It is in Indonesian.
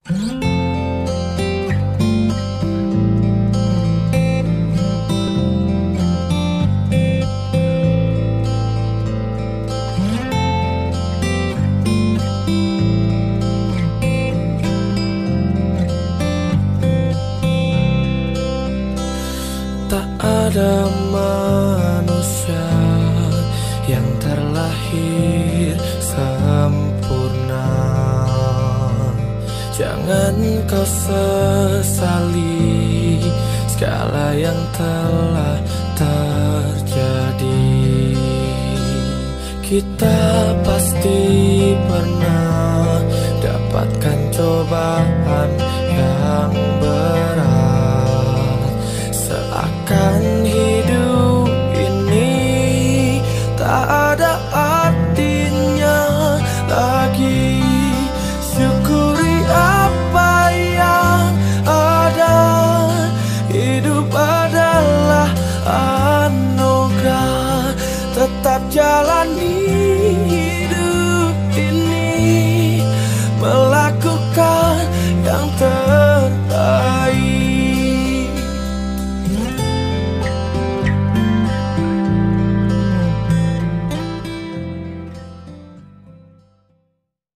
Tak ada manusia yang terlahir sempurna. Jangan kau sesali segala yang telah terjadi. Kita pasti pernah dapatkan cobaan yang berat. Seakan hidup ini tak ada artinya lagi. Syukuri apa yang ada. Hidup adalah anugerah. Tetap jalani